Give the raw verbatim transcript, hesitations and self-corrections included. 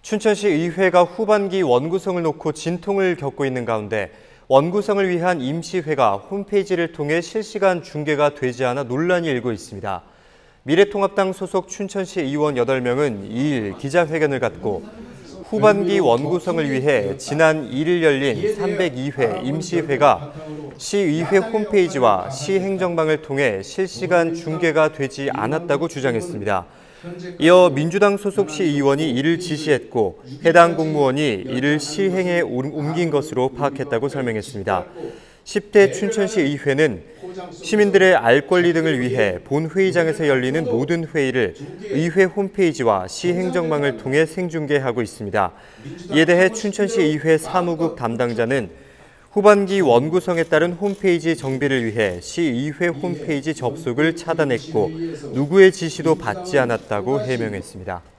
춘천시 의회가 후반기 원구성을 놓고 진통을 겪고 있는 가운데 원구성을 위한 임시회가 홈페이지를 통해 실시간 중계가 되지 않아 논란이 일고 있습니다. 미래통합당 소속 춘천시 의원 여덟 명은 이 일 기자회견을 갖고 후반기 원구성을 위해 지난 일 일 열린 삼백이 회 임시회가 시의회 홈페이지와 시행정방을 통해 실시간 중계가 되지 않았다고 주장했습니다. 이어 민주당 소속 시의원이 이를 지시했고 해당 공무원이 이를 시행에 옮긴 것으로 파악했다고 설명했습니다. 십 대 춘천시 의회는 시민들의 알 권리 등을 위해 본회의장에서 열리는 모든 회의를 의회 홈페이지와 시행정방을 통해 생중계하고 있습니다. 이에 대해 춘천시 의회 사무국 담당자는 후반기 원구성에 따른 홈페이지 정비를 위해 시의회 홈페이지 접속을 차단했고 누구의 지시도 받지 않았다고 해명했습니다.